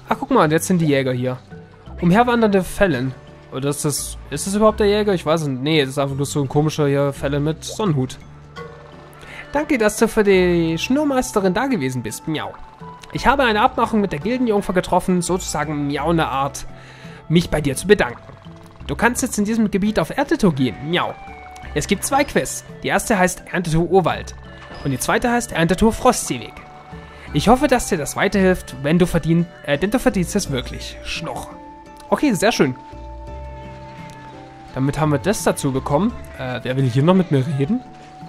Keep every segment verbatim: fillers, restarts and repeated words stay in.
Ach, guck mal, jetzt sind die Jäger hier. Umherwandernde Fellen. Oder ist das... Ist das überhaupt der Jäger? Ich weiß nicht. Nee, das ist einfach nur so ein komischer hier Felle mit Sonnenhut. Danke, dass du für die Schnurmeisterin da gewesen bist. Miau. Ich habe eine Abmachung mit der Gildenjungfer getroffen, sozusagen miau eine Art, mich bei dir zu bedanken. Du kannst jetzt in diesem Gebiet auf Erntetour gehen. Miau. Es gibt zwei Quests. Die erste heißt Erntetour Urwald. Und die zweite heißt Erntetour Frostseeweg. Ich hoffe, dass dir das weiterhilft, wenn du verdient, äh, denn du verdienst es wirklich. Schnorr. Okay, sehr schön. Damit haben wir das dazu bekommen. Äh, wer will hier noch mit mir reden?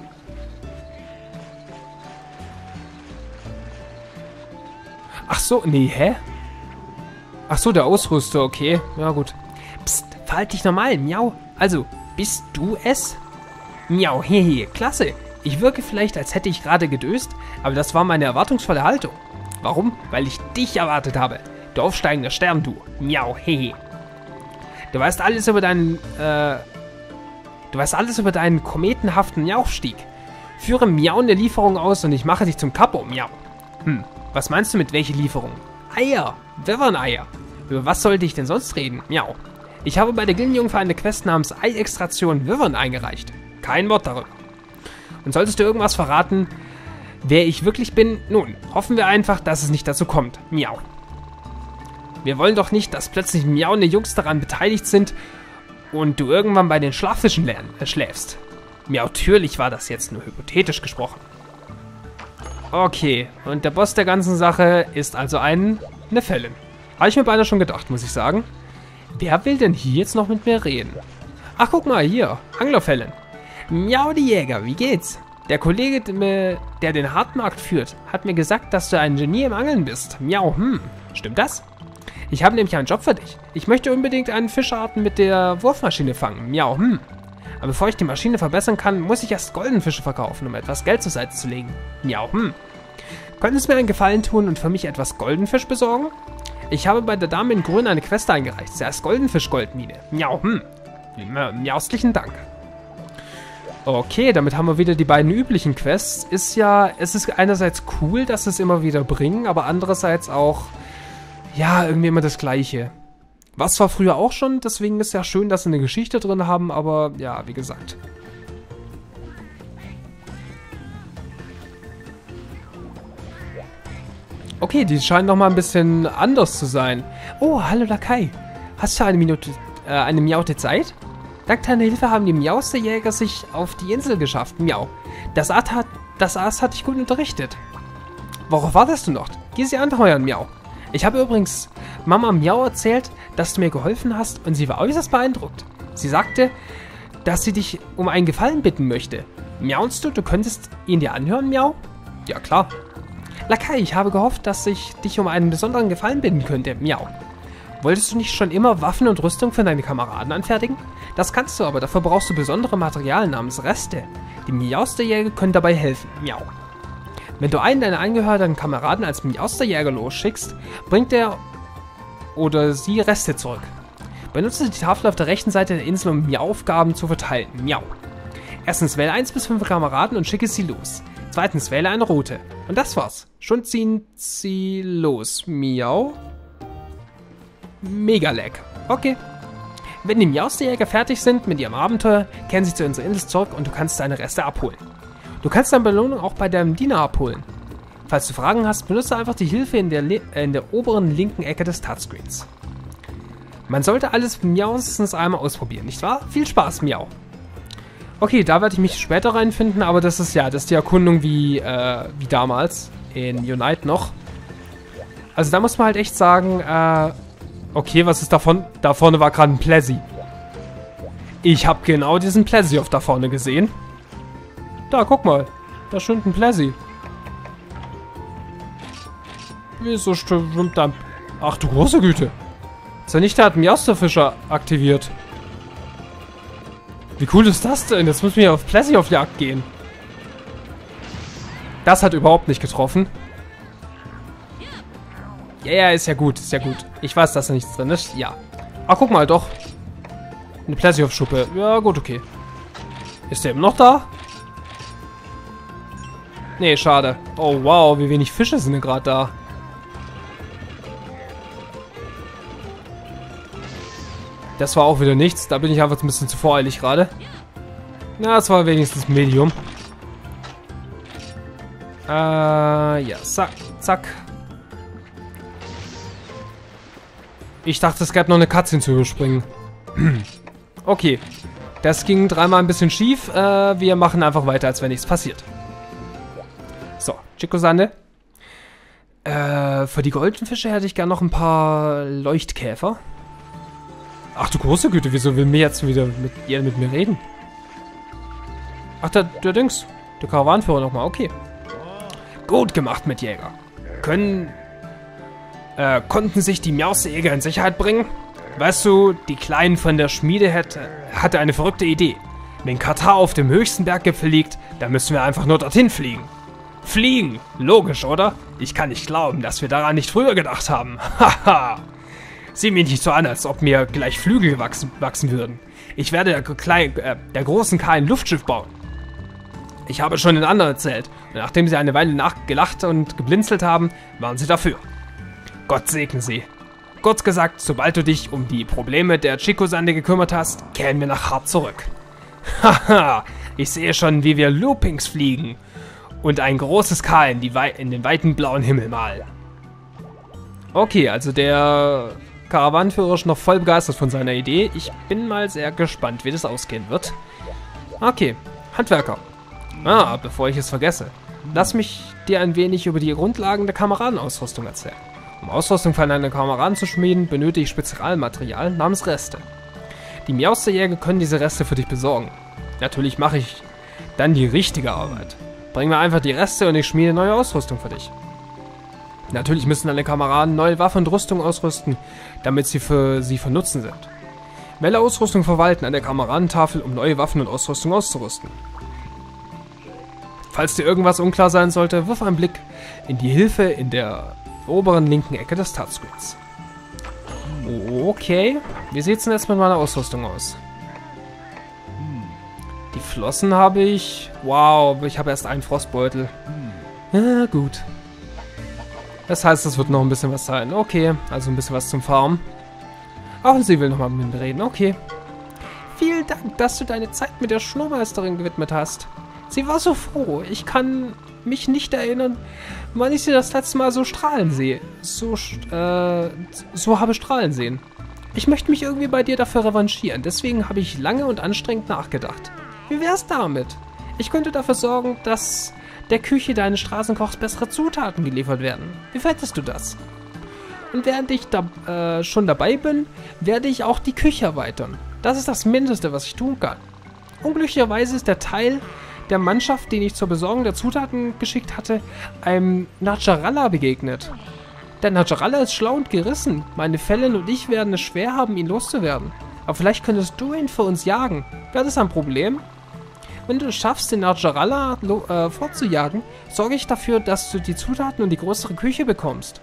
Ach so, nee, hä? Ach so, der Ausrüster, okay. Ja, gut. Psst, verhalte dich normal, miau. Also, bist du es? Miau, hehe, klasse. Ich wirke vielleicht, als hätte ich gerade gedöst, aber das war meine erwartungsvolle Haltung. Warum? Weil ich dich erwartet habe. Du aufsteigender Stern, du. Miau, hehe. Du weißt alles über deinen, äh... Du weißt alles über deinen kometenhaften Miaustieg. Führe miauende Lieferung aus und ich mache dich zum Kapo, miau. Hm, was meinst du mit welche Lieferung? Eier, Wyvern-Eier. Über was sollte ich denn sonst reden? Miau. Ich habe bei der Gildenjungfer eine Quest namens Ei-Extraktion Wyvern eingereicht. Kein Wort darüber. Und solltest du irgendwas verraten, wer ich wirklich bin, nun, hoffen wir einfach, dass es nicht dazu kommt. Miau. Wir wollen doch nicht, dass plötzlich miauende Jungs daran beteiligt sind und du irgendwann bei den Schlaffischen lernen, äh, schläfst. Miau, natürlich war das jetzt nur hypothetisch gesprochen. Okay, und der Boss der ganzen Sache ist also ein Nefellen. Habe ich mir beinahe schon gedacht, muss ich sagen. Wer will denn hier jetzt noch mit mir reden? Ach, guck mal, hier, Anglerfellen. Miau, die Jäger, wie geht's? Der Kollege, der den Hartmarkt führt, hat mir gesagt, dass du ein Genie im Angeln bist. Miau, hm, stimmt das? Ich habe nämlich einen Job für dich. Ich möchte unbedingt einen Fischarten mit der Wurfmaschine fangen. Miau, hm. Aber bevor ich die Maschine verbessern kann, muss ich erst Goldenfische verkaufen, um etwas Geld zur Seite zu legen. Miau, hm. Könntest du mir einen Gefallen tun und für mich etwas Goldenfisch besorgen? Ich habe bei der Dame in Grün eine Quest eingereicht. Sie heißt Goldenfisch-Goldmine. Miau, hm. Miaustlichen Dank. Okay, damit haben wir wieder die beiden üblichen Quests. Ist ja, es ist einerseits cool, dass sie es immer wieder bringen, aber andererseits auch, ja, irgendwie immer das Gleiche. Was zwar früher auch schon, deswegen ist ja schön, dass sie eine Geschichte drin haben, aber ja, wie gesagt. Okay, die scheinen nochmal ein bisschen anders zu sein. Oh, hallo Lakai. Hast du eine Minute, äh, eine Miaute Zeit? Dank deiner Hilfe haben die Miausterjäger sich auf die Insel geschafft. Miau. Das Aas hat, das Aas hat dich gut unterrichtet. Worauf wartest du noch? Geh sie anheuern, Miau. Ich habe übrigens Mama Miau erzählt, dass du mir geholfen hast und sie war äußerst beeindruckt. Sie sagte, dass sie dich um einen Gefallen bitten möchte. Miaunst du, du könntest ihn dir anhören, Miau? Ja, klar. Lakai, ich habe gehofft, dass ich dich um einen besonderen Gefallen bitten könnte. Miau. Wolltest du nicht schon immer Waffen und Rüstung für deine Kameraden anfertigen? Das kannst du, aber dafür brauchst du besondere Materialien namens Reste. Die Miausterjäger können dabei helfen. Miau. Wenn du einen deiner angehörigen Kameraden als Miausterjäger losschickst, bringt er oder sie Reste zurück. Benutze die Tafel auf der rechten Seite der Insel, um Miau-Aufgaben zu verteilen. Miau. Erstens, wähle eins bis fünf Kameraden und schicke sie los. Zweitens, wähle eine Route. Und das war's. Schon ziehen sie los. Miau. Mega lag. Okay. Wenn die Miausterjäger fertig sind mit ihrem Abenteuer, kehren sie zu unserer Insel zurück und du kannst deine Reste abholen. Du kannst deine Belohnung auch bei deinem Diener abholen. Falls du Fragen hast, benutze einfach die Hilfe in der, äh, in der oberen linken Ecke des Touchscreens. Man sollte alles miaustens einmal ausprobieren, nicht wahr? Viel Spaß, Miau. Okay, da werde ich mich später reinfinden, aber das ist ja, das ist die Erkundung wie, äh, wie damals in Unite noch. Also da muss man halt echt sagen, äh, okay, was ist davon? Da vorne war gerade ein Plessy. Ich habe genau diesen Plessy auf da vorne gesehen. Da, guck mal. Da schwimmt ein Plessy. Wieso schwimmt da... Ach du große Güte. Ist ja nicht, der hat einen Miausterfischer aktiviert. Wie cool ist das denn? Jetzt müssen wir auf Plessy auf Jagd gehen. Das hat überhaupt nicht getroffen. Ja, ja, ist ja gut, ist ja gut. Ich weiß, dass da nichts drin ist. Ja. Ach, guck mal, doch. Eine Plessy-Schuppe. Ja, gut, okay. Ist der eben noch da? Nee, schade. Oh, wow, wie wenig Fische sind denn gerade da. Das war auch wieder nichts. Da bin ich einfach ein bisschen zu voreilig gerade. Na, das war wenigstens Medium. Äh, ja, zack, zack. Ich dachte, es gäbe noch eine Cutscene zu überspringen. Okay. Das ging dreimal ein bisschen schief. Äh, wir machen einfach weiter, als wenn nichts passiert. So, Chico-Sande. Äh, für die Goldfische hätte ich gerne noch ein paar Leuchtkäfer. Ach du große Güte, wieso will mir jetzt wieder mit ihr mit mir reden? Ach, der, der Dings. Der Karawanenführer nochmal, okay. Gut gemacht, Mitjäger. Können, äh, konnten sich die Miausejäger in Sicherheit bringen? Weißt du, die Kleinen von der Schmiede hätte, hatte eine verrückte Idee. Wenn Katar auf dem höchsten Berggipfel liegt, dann müssen wir einfach nur dorthin fliegen. Fliegen! Logisch, oder? Ich kann nicht glauben, dass wir daran nicht früher gedacht haben. Haha! Sieh mich nicht so an, als ob mir gleich Flügel wachsen, wachsen würden. Ich werde der, klein, äh, der großen K ein Luftschiff bauen. Ich habe schon den anderen erzählt. Und nachdem sie eine Weile nachgelacht und geblinzelt haben, waren sie dafür. Gott segne sie. Kurz gesagt, sobald du dich um die Probleme der Chico-Sande gekümmert hast, kehren wir nach Hart zurück. Haha, ich sehe schon, wie wir Loopings fliegen und ein großes K in, die Wei in den weiten blauen Himmel malen. Okay, also der Karawanenführer ist noch voll begeistert von seiner Idee. Ich bin mal sehr gespannt, wie das ausgehen wird. Okay, Handwerker. Ah, bevor ich es vergesse. Lass mich dir ein wenig über die Grundlagen der Kameradenausrüstung erzählen. Um Ausrüstung für einen Kameraden zu schmieden, benötige ich Spezialmaterial namens Reste. Die Miausterjäger können diese Reste für dich besorgen. Natürlich mache ich dann die richtige Arbeit. Bring mir einfach die Reste und ich schmiede neue Ausrüstung für dich. Natürlich müssen deine Kameraden neue Waffen und Rüstung ausrüsten, damit sie für sie von Nutzen sind. Wähle Ausrüstung verwalten an der Kameradentafel, um neue Waffen und Ausrüstung auszurüsten. Falls dir irgendwas unklar sein sollte, wirf einen Blick in die Hilfe in der oberen linken Ecke des Touchscreens. Okay, wie sieht es denn jetzt mit meiner Ausrüstung aus? Die Flossen habe ich. Wow, ich habe erst einen Frostbeutel. Ja, gut. Das heißt, es wird noch ein bisschen was sein. Okay, also ein bisschen was zum Farmen. Auch sie will nochmal mit mir reden. Okay. Vielen Dank, dass du deine Zeit mit der Schnurmeisterin gewidmet hast. Sie war so froh. Ich kann mich nicht erinnern, wann ich sie das letzte Mal so strahlen sehe. So, äh, so habe strahlen sehen. Ich möchte mich irgendwie bei dir dafür revanchieren. Deswegen habe ich lange und anstrengend nachgedacht. Wie wär's damit? Ich könnte dafür sorgen, dass der Küche deines Straßenkochs bessere Zutaten geliefert werden. Wie fändest du das? Und während ich da, äh, schon dabei bin, werde ich auch die Küche erweitern. Das ist das Mindeste, was ich tun kann. Unglücklicherweise ist der Teil der Mannschaft, den ich zur Besorgung der Zutaten geschickt hatte, einem Najarala begegnet. Der Najarala ist schlau und gerissen. Meine Fellen und ich werden es schwer haben, ihn loszuwerden. Aber vielleicht könntest du ihn für uns jagen. Wäre das ein Problem? Wenn du es schaffst, den Najarala äh, fortzujagen, sorge ich dafür, dass du die Zutaten und die größere Küche bekommst.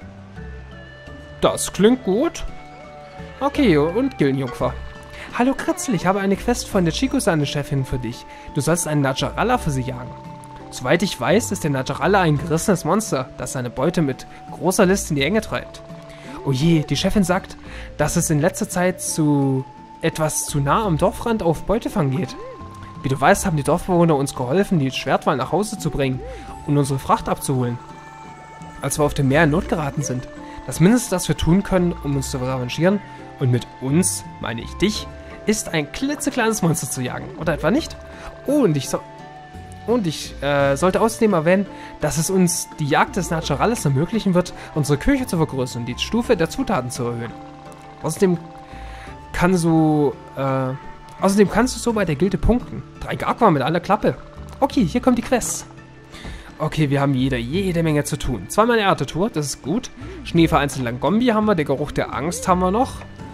Das klingt gut. Okay, und Gildenjungfer. Hallo Kritzel, ich habe eine Quest von der Chico-Sande-Chefin für dich. Du sollst einen Najarala für sie jagen. Soweit ich weiß, ist der Najarala ein gerissenes Monster, das seine Beute mit großer List in die Enge treibt. Oh je, die Chefin sagt, dass es in letzter Zeit zu etwas zu nah am Dorfrand auf Beutefang geht. Wie du weißt, haben die Dorfbewohner uns geholfen, die Schwertwal nach Hause zu bringen und unsere Fracht abzuholen, als wir auf dem Meer in Not geraten sind. Das Mindeste, das wir tun können, um uns zu revanchieren, und mit uns meine ich dich, ist ein klitzekleines Monster zu jagen, oder etwa nicht? Oh, und ich, so und ich äh, sollte außerdem erwähnen, dass es uns die Jagd des Najarales ermöglichen wird, unsere Küche zu vergrößern und die Stufe der Zutaten zu erhöhen. Außerdem kann so, äh, außerdem kannst du so bei der Gilde punkten. Drei Garkwa mit aller Klappe. Okay, hier kommt die Quest. Okay, wir haben jede, jede Menge zu tun. Zweimal eine Ernte-Tour, das ist gut. Schnee vereinzelt Langombi haben wir, der Geruch der Angst haben wir noch.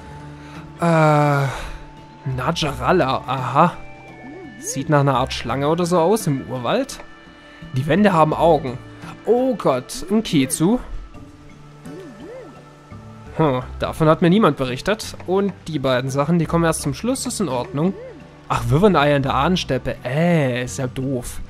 Äh... Najarala, aha. Sieht nach einer Art Schlange oder so aus im Urwald. Die Wände haben Augen. Oh Gott, ein Kezu. Hm, davon hat mir niemand berichtet. Und die beiden Sachen, die kommen erst zum Schluss, ist in Ordnung. Ach, Wirreneier in der Ahnensteppe. Äh, ist ja doof.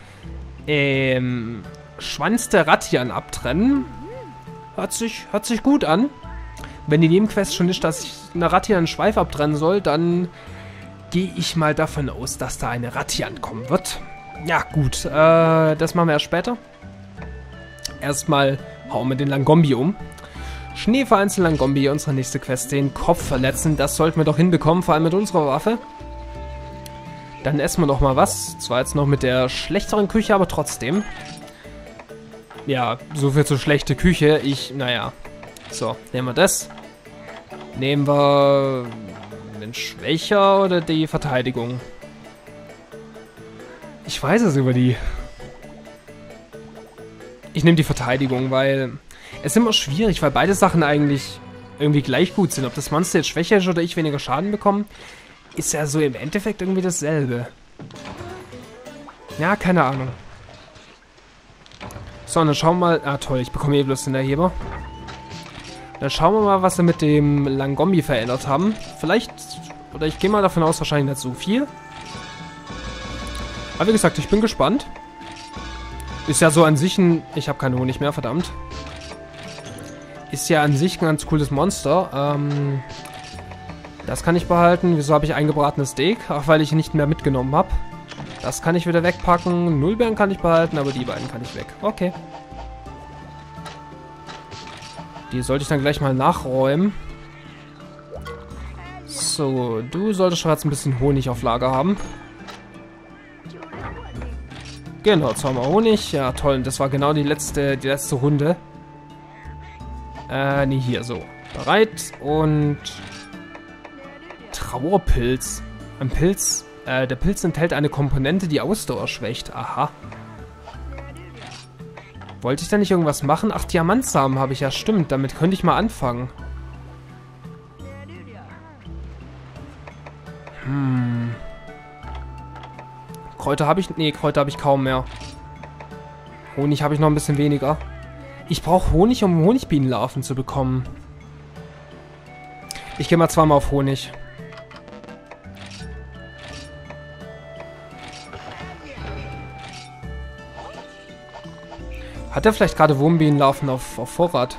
Ähm, Schwanz der Rattian abtrennen. Hört sich, hört sich gut an. wenn die Nebenquest schon ist, dass ich eine Rathian einen Schweif abtrennen soll, dann gehe ich mal davon aus, dass da eine Rathian kommen wird. Ja, gut. Äh, das machen wir erst später. Erstmal hauen wir den Langombi um. Schneevereinzel Langombi, unsere nächste Quest, den Kopf verletzen. Das sollten wir doch hinbekommen, vor allem mit unserer Waffe. Dann essen wir doch mal was. Zwar jetzt noch mit der schlechteren Küche, aber trotzdem. Ja, so viel zu schlechte Küche. Ich, naja. So, nehmen wir das. Nehmen wir den Schwächer oder die Verteidigung? Ich weiß es über die. Ich nehme die Verteidigung, weil es ist immer schwierig, weil beide Sachen eigentlich irgendwie gleich gut sind. Ob das Monster jetzt schwächer ist oder ich weniger Schaden bekomme, ist ja so im Endeffekt irgendwie dasselbe. Ja, keine Ahnung. So, dann schauen wir mal. Ah, toll, ich bekomme eh bloß den Erheber. Dann schauen wir mal, was wir mit dem Langombi verändert haben. Vielleicht, oder ich gehe mal davon aus, wahrscheinlich nicht so viel. Aber wie gesagt, ich bin gespannt. Ist ja so an sich ein... Ich habe keine Honig mehr, verdammt. Ist ja an sich ein ganz cooles Monster. Ähm, das kann ich behalten. Wieso habe ich eingebratenes Steak? Ach, weil ich nicht mehr mitgenommen habe. Das kann ich wieder wegpacken. Nullbeeren kann ich behalten, aber die beiden kann ich weg. Okay. Die sollte ich dann gleich mal nachräumen. So, du solltest schon jetzt ein bisschen Honig auf Lager haben. Genau, zweimal Honig. Ja, toll. Und das war genau die letzte, die letzte Runde. Äh, nee, hier, so. Bereit und... Trauerpilz. Ein Pilz... Äh, der Pilz enthält eine Komponente, die Ausdauer schwächt. Aha. Wollte ich da nicht irgendwas machen? Ach, Diamantsamen habe ich ja. Stimmt, damit könnte ich mal anfangen. Hm. Kräuter habe ich... Nee, Kräuter habe ich kaum mehr. Honig habe ich noch ein bisschen weniger. Ich brauche Honig, um Honigbienenlarven zu bekommen. Ich gehe mal zweimal auf Honig. Hat er vielleicht gerade Wurmbienenlarven auf, auf Vorrat?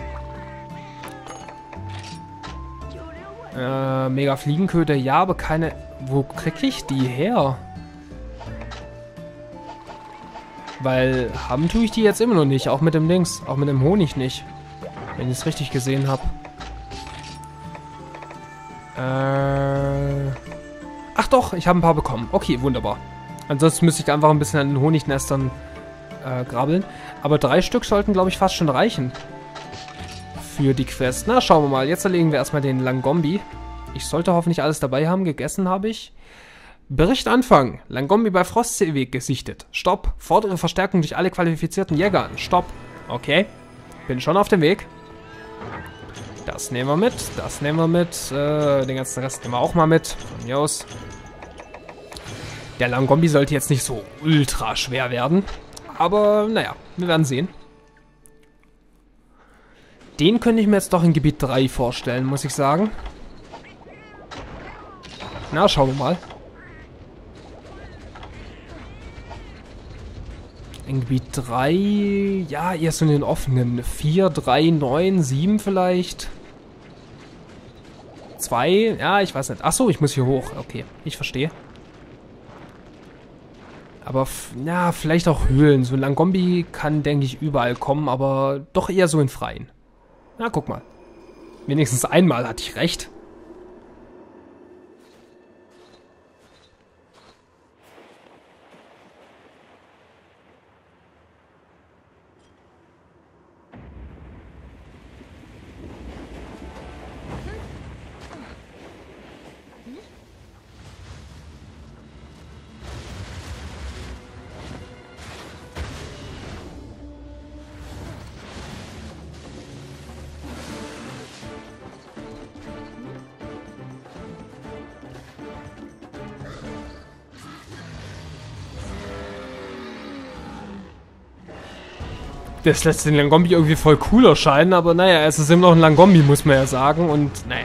Äh, mega Fliegenköder, ja, aber keine... Wo kriege ich die her? Weil haben tue ich die jetzt immer noch nicht, auch mit dem Dings, auch mit dem Honig nicht. Wenn ich es richtig gesehen habe. Äh... Ach doch, ich habe ein paar bekommen. Okay, wunderbar. Ansonsten müsste ich einfach ein bisschen an den Honignestern äh, grabbeln. Aber drei Stück sollten, glaube ich, fast schon reichen. Für die Quest. Na, schauen wir mal. Jetzt erlegen wir erstmal den Langombi. Ich sollte hoffentlich alles dabei haben. Gegessen habe ich. Bericht anfangen. Langombi bei Frostseeweg gesichtet. Stopp. Fordere Verstärkung durch alle qualifizierten Jäger an. Stopp. Okay. Bin schon auf dem Weg. Das nehmen wir mit. Das nehmen wir mit. Äh, den ganzen Rest nehmen wir auch mal mit. Von mir aus. Der Langombi sollte jetzt nicht so ultra schwer werden. Aber, naja, wir werden sehen. Den könnte ich mir jetzt doch in Gebiet drei vorstellen, muss ich sagen. Na, schauen wir mal. In Gebiet drei, ja, eher so in den offenen. vier, drei, neun, sieben vielleicht. zwei, ja, ich weiß nicht. Achso, ich muss hier hoch. Okay, ich verstehe. Aber, ja, vielleicht auch Höhlen. So ein Langombi kann, denke ich, überall kommen, aber doch eher so in Freien. Na, guck mal. Wenigstens einmal hatte ich recht. Das lässt den Langombi irgendwie voll cool erscheinen, aber naja, es ist immer noch ein Langombi, muss man ja sagen. Und naja,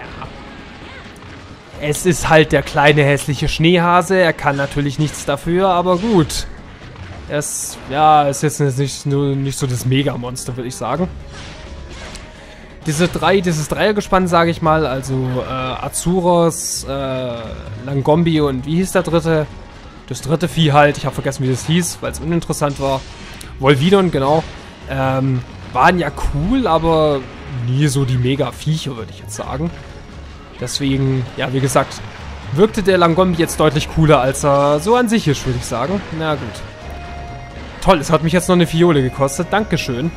es ist halt der kleine hässliche Schneehase. Er kann natürlich nichts dafür, aber gut. Er ist, ja, ist jetzt nicht, nur, nicht so das Mega-Monster, würde ich sagen. diese drei, dieses Dreiergespann, sage ich mal, also äh, Azuros, äh, Langombi und wie hieß der dritte? Das dritte Vieh halt, ich habe vergessen, wie das hieß, weil es uninteressant war. Volvidon, genau. Ähm, waren ja cool, aber nie so die Mega-Viecher, würde ich jetzt sagen. Deswegen, ja, wie gesagt, wirkte der Langombi jetzt deutlich cooler, als er so an sich ist, würde ich sagen. Na gut. Toll, es hat mich jetzt noch eine Fiole gekostet. Dankeschön.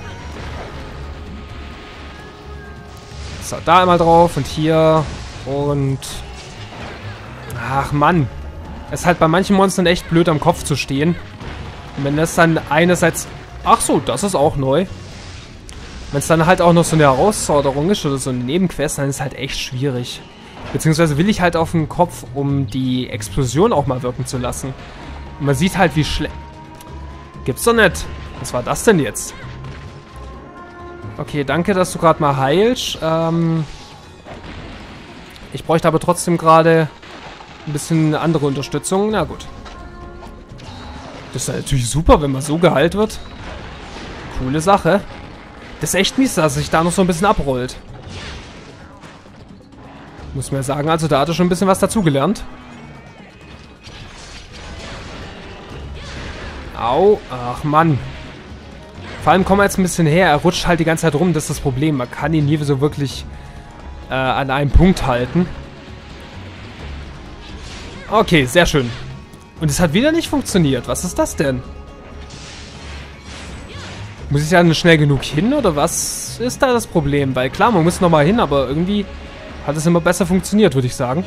So, da einmal drauf und hier und... Ach, Mann. Es ist halt bei manchen Monstern echt blöd, am Kopf zu stehen. Und wenn das dann einerseits... Ach so, das ist auch neu. Wenn es dann halt auch noch so eine Herausforderung ist oder so eine Nebenquest, dann ist es halt echt schwierig. Beziehungsweise will ich halt auf den Kopf, um die Explosion auch mal wirken zu lassen. Und man sieht halt, wie schlecht... Gibt's doch nicht. Was war das denn jetzt? Okay, danke, dass du gerade mal heilst. Ähm ich bräuchte aber trotzdem gerade ein bisschen andere Unterstützung. Na gut. Das ist ja natürlich super, wenn man so geheilt wird. Coole Sache. Das ist echt mies, dass sich da noch so ein bisschen abrollt. Muss man ja sagen, also da hat er schon ein bisschen was dazugelernt. Au, ach Mann. Vor allem kommen wir jetzt ein bisschen her, er rutscht halt die ganze Zeit rum, das ist das Problem. Man kann ihn nie so wirklich äh, an einem Punkt halten. Okay, sehr schön. Und es hat wieder nicht funktioniert. Was ist das denn? Muss ich ja schnell genug hin oder was ist da das Problem? Weil klar, man muss nochmal hin, aber irgendwie hat es immer besser funktioniert, würde ich sagen.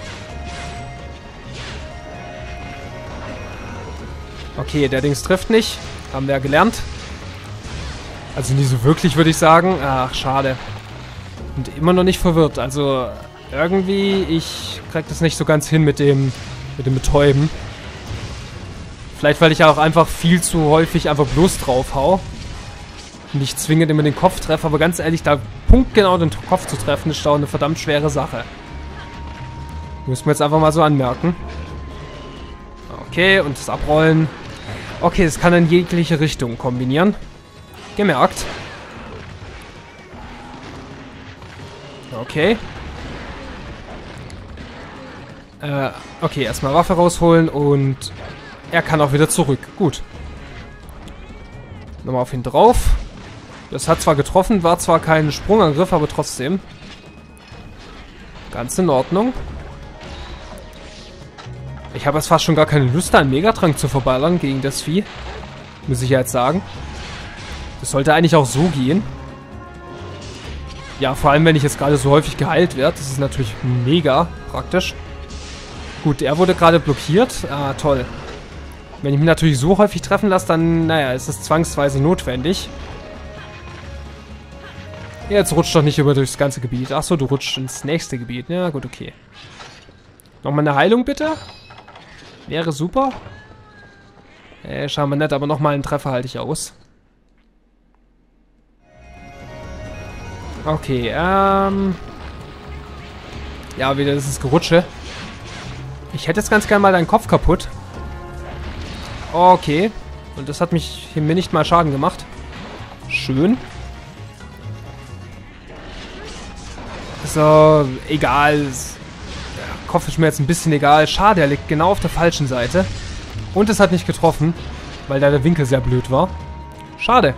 Okay, der Dings trifft nicht. Haben wir ja gelernt. Also nie so wirklich, würde ich sagen. Ach, schade. Und immer noch nicht verwirrt. Also irgendwie, ich krieg das nicht so ganz hin mit dem, mit dem Betäuben. Vielleicht, weil ich auch einfach viel zu häufig einfach bloß drauf hau. Nicht zwingend immer den Kopf treffe, aber ganz ehrlich, da punktgenau den Kopf zu treffen, ist auch eine verdammt schwere Sache. Müssen wir jetzt einfach mal so anmerken. Okay, und das Abrollen. Okay, das kann in jegliche Richtung kombinieren. Gemerkt. Okay. Äh, okay, erstmal Waffe rausholen und er kann auch wieder zurück. Gut. Nochmal auf ihn drauf. Das hat zwar getroffen, war zwar kein Sprungangriff, aber trotzdem. Ganz in Ordnung. Ich habe jetzt fast schon gar keine Lust, einen Megatrank zu verballern gegen das Vieh. Muss ich ja jetzt sagen. Das sollte eigentlich auch so gehen. Ja, vor allem, wenn ich jetzt gerade so häufig geheilt werde. Das ist natürlich mega praktisch. Gut, er wurde gerade blockiert. Ah, toll. Wenn ich mich natürlich so häufig treffen lasse, dann, naja, ist es zwangsweise notwendig. Jetzt rutscht doch nicht über durchs ganze Gebiet. Achso, du rutschst ins nächste Gebiet. Ja, gut, okay. Nochmal eine Heilung, bitte. Wäre super. Äh, schauen wir nicht, aber nochmal einen Treffer halte ich aus. Okay, ähm... ja, wieder dieses Gerutsche. Ich hätte jetzt ganz gerne mal deinen Kopf kaputt. Okay. Und das hat mich hier mir nicht mal Schaden gemacht. Schön. So, egal. Der Kopf ist mir jetzt ein bisschen egal. Schade, er liegt genau auf der falschen Seite. Und es hat nicht getroffen, weil da der Winkel sehr blöd war. Schade.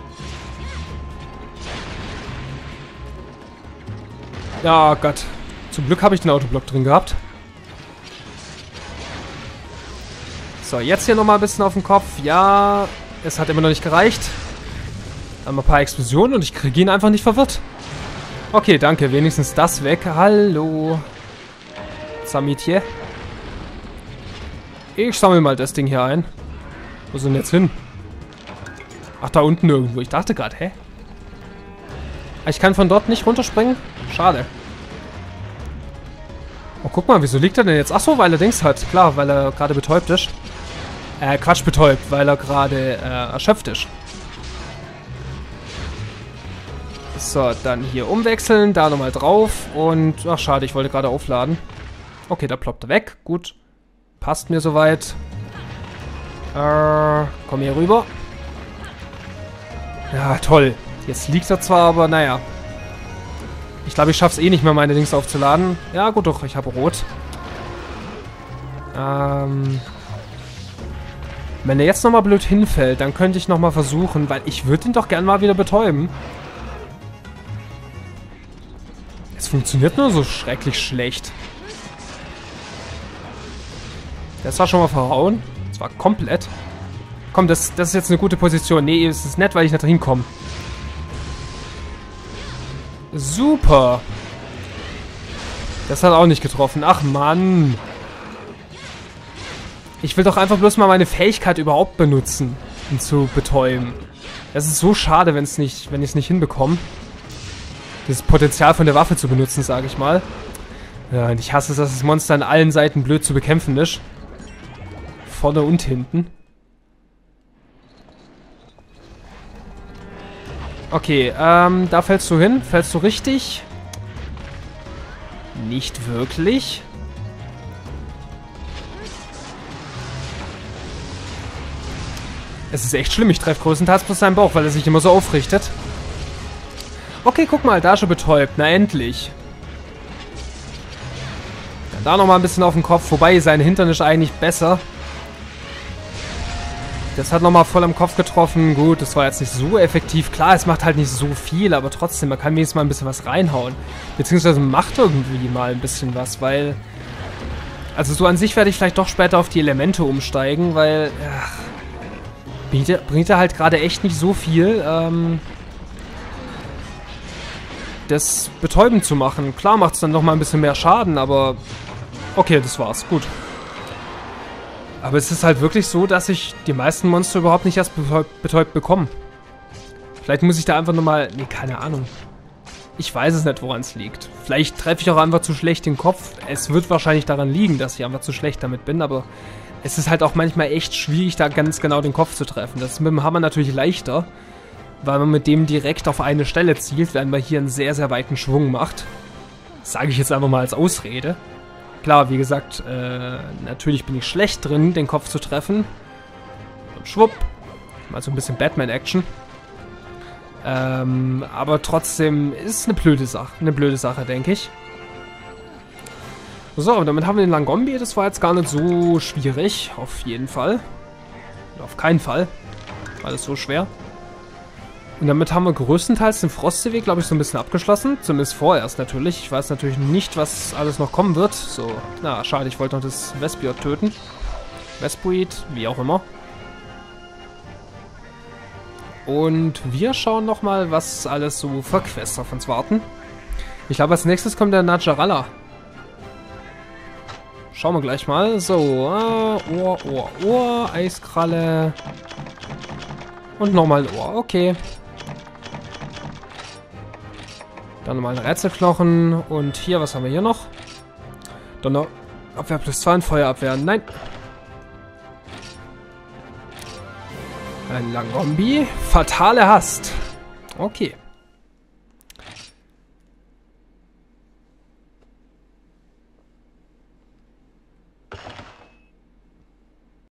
Ja, Gott. Zum Glück habe ich den Autoblock drin gehabt. So, jetzt hier nochmal ein bisschen auf den Kopf. Ja, es hat immer noch nicht gereicht. Dann mal ein paar Explosionen und ich kriege ihn einfach nicht verwirrt. Okay, danke. Wenigstens das weg. Hallo. Samitier. Ich sammle mal das Ding hier ein. Wo ist denn jetzt hin? Ach, da unten irgendwo. Ich dachte gerade, hä? Ich kann von dort nicht runterspringen? Schade. Oh, guck mal, wieso liegt er denn jetzt? Ach so, weil er Dings hat. Klar, weil er gerade betäubt ist. Äh, Quatsch, betäubt, weil er gerade äh, erschöpft ist. So, dann hier umwechseln, da nochmal drauf und... Ach, schade, ich wollte gerade aufladen. Okay, da ploppt er weg. Gut. Passt mir soweit. Äh, komm hier rüber. Ja, toll. Jetzt liegt er zwar, aber naja. Ich glaube, ich schaffe es eh nicht mehr, meine Dings aufzuladen. Ja, gut, doch, ich habe Rot. Ähm... Wenn er jetzt nochmal blöd hinfällt, dann könnte ich nochmal versuchen, weil ich würde ihn doch gern mal wieder betäuben. Es funktioniert nur so schrecklich schlecht. Das war schon mal verhauen. Das war komplett. Komm, das, das ist jetzt eine gute Position. Nee, es ist nett, weil ich nicht hinkomme. Super. Das hat auch nicht getroffen. Ach, Mann. Ich will doch einfach bloß mal meine Fähigkeit überhaupt benutzen, ihn zu betäuben. Das ist so schade, wenn es nicht, wenn ich es nicht hinbekomme. Das Potenzial von der Waffe zu benutzen, sage ich mal. Ja, und ich hasse es, dass das Monster an allen Seiten blöd zu bekämpfen ist. Vorne und hinten. Okay, ähm, da fällst du hin. Fällst du richtig? Nicht wirklich. Es ist echt schlimm, ich treffe größtenteils bloß seinen Bauch, weil er sich immer so aufrichtet. Okay, guck mal, da schon betäubt. Na, endlich. Dann da nochmal ein bisschen auf den Kopf. Wobei, sein Hintern ist eigentlich besser. Das hat nochmal voll am Kopf getroffen. Gut, das war jetzt nicht so effektiv. Klar, es macht halt nicht so viel, aber trotzdem, man kann wenigstens mal ein bisschen was reinhauen. Beziehungsweise macht irgendwie mal ein bisschen was, weil... Also so an sich werde ich vielleicht doch später auf die Elemente umsteigen, weil... Ach, bringt er halt gerade echt nicht so viel, ähm... das Betäuben zu machen. Klar macht es dann nochmal ein bisschen mehr Schaden, aber... Okay, das war's. Gut. Aber es ist halt wirklich so, dass ich die meisten Monster überhaupt nicht erst betäubt, betäubt bekomme. Vielleicht muss ich da einfach nochmal... Nee, keine Ahnung. Ich weiß es nicht, woran es liegt. Vielleicht treffe ich auch einfach zu schlecht den Kopf. Es wird wahrscheinlich daran liegen, dass ich einfach zu schlecht damit bin, aber... Es ist halt auch manchmal echt schwierig, da ganz genau den Kopf zu treffen. Das ist mit dem Hammer natürlich leichter, weil man mit dem direkt auf eine Stelle zielt, während man hier einen sehr, sehr weiten Schwung macht. Das sage ich jetzt einfach mal als Ausrede. Klar, wie gesagt, äh, natürlich bin ich schlecht drin, den Kopf zu treffen. Und schwupp. Mal so ein bisschen Batman-Action. Ähm, aber trotzdem ist es eine blöde Sache, eine blöde Sache, denke ich. So, damit haben wir den Lagombi. Das war jetzt gar nicht so schwierig. Auf jeden Fall. Auf keinen Fall. Alles so schwer. Und damit haben wir größtenteils den Frostseeweg, glaube ich, so ein bisschen abgeschlossen. Zumindest vorerst natürlich. Ich weiß natürlich nicht, was alles noch kommen wird. So, na, schade, ich wollte noch das Vespiot töten. Vespuit, wie auch immer. Und wir schauen nochmal, was alles so für Quests auf uns warten. Ich glaube, als nächstes kommt der Najarala. Schauen wir gleich mal. So, äh, Ohr, Ohr, Ohr, Eiskralle. Und nochmal ein Ohr, okay. Dann nochmal ein Rätselknochen. Und hier, was haben wir hier noch? Donner, Abwehr plus zwei und Feuerabwehr. Nein. Ein Lagombi. Fatale Hast. Okay.